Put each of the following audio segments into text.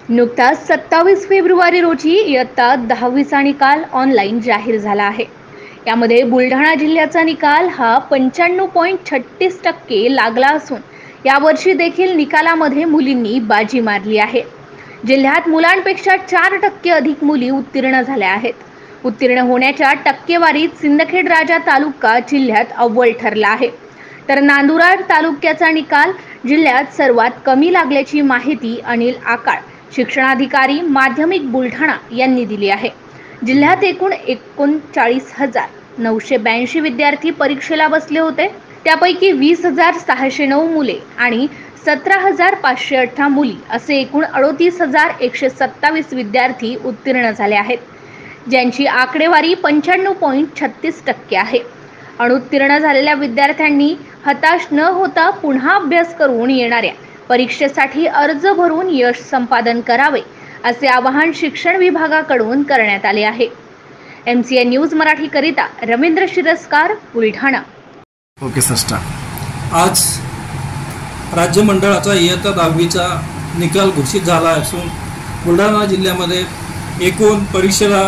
नुकताच 27 फेब्रुवारी रोजी इयत्ता 10वीचा निकाल ऑनलाईन जाहीर झाला आहे। यामध्ये बुलढाणा जिल्ह्याचा निकाल हा 95.36% लागला असून यावर्षी देखील निकालामध्ये मुलींनी बाजी मारली आहे। जिल्ह्यात मुलांपेक्षा 4% अधिक मुली उत्तीर्ण झाल्या आहेत। उत्तीर्ण होण्याच्या टक्केवारीत सिंदखेड राजा तालुका जिल्ह्यात अव्वल ठरला आहे, तर नांदुरबार तालुक्याचा निकाल जिल्ह्यात सर्वात कमी लागल्याची माहिती अनिल आकाळ, शिक्षणाधिकारी माध्यमिक बुलढाणा यांनी दिली आहे। जिल्ह्यात एकूण 39,982 विद्यार्थी परीक्षेला बसले होते। त्यापैकी 20,609 मुले आणि 17,518 मुली असे एकूण 38,127 विद्यार्थी उत्तीर्ण झाले आहेत, ज्यांची आकडेवारी 95.36% आहे। अनुत्तीर्ण झालेल्या विद्यार्थ्यांनी हताश न होता पुन्हा अभ्यास करून येणाऱ्या परीक्षेसाठी अर्ज भरून यश संपादन करावे असे आवाहन शिक्षण विभागाकडून करण्यात आले आहे। MCN न्यूज मराठी करिता रवींद्र शिरस्कार, बुलढाणा। ओके सर, आज राज्य मंडळाचा इयत्ता 10वीचा निकाल घोषित झाला असून बुलढाणा जिल्ह्यामध्ये एकूण परीक्षेला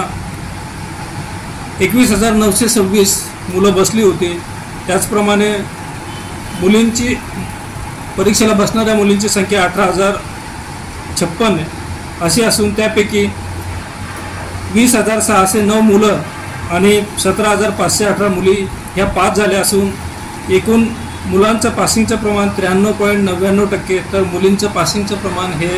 21,926 मुलं बसली होती। त्याचप्रमाणे मुलींची परीक्षेला बसणाऱ्या मुलींची संख्या 18,056 अशी असून त्यापैकी 20,609 मुलं आणि 17,518 मुली ह्या पास झाल्या असून एकूण मुलांचं पासिंगचं प्रमाण 93.99%, तर मुलींचं पासिंगचं प्रमाण हे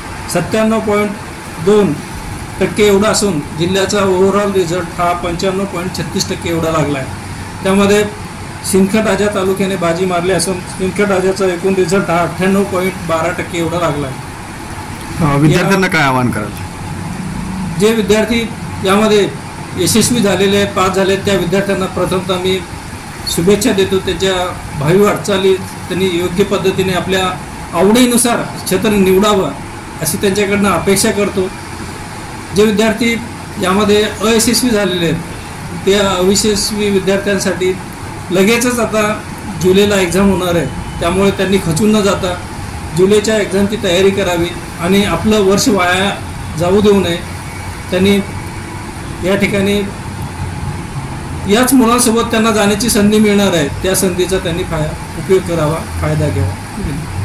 97.2% एवढा असून जिल्ह्याचा ओव्हरऑल रिझल्ट हा 95.36% एवढा लागला आहे। त्यामध्ये सिंदखेड राजा तालुक्याने बाजी मारली असून सिंदखेड राजाचा एकूण रिझल्ट हा 98.12% एवढा लागला आहे। विद्यार्थ्यांना काय आवाहन कराल? जे विद्यार्थी यामध्ये यशस्वी झालेले पास झाले त्या विद्यार्थ्यांना प्रथमतः मी शुभेच्छा देतो। त्याच्या भावी वाटचाली त्यांनी योग्य पद्धतीने आपल्या आवडीनुसार क्षेत्र निवडावं अशी त्यांच्याकडनं अपेक्षा करतो। जे विद्यार्थी यामध्ये अयशस्वी झालेले आहेत त्या अयशस्वी विद्यार्थ्यांसाठी लगेचच आता जुलैला एक्झाम होणार आहे, त्यामुळे त्यांनी खचून न जाता जुलैच्या एक्झामची तयारी करावी आणि आपलं वर्ष वाया जाऊ देऊ नये। त्यांनी या ठिकाणी याच मुलांसोबत त्यांना जाण्याची संधी मिळणार आहे, त्या संधीचा त्यांनी उपयोग करावा, फायदा घ्यावा।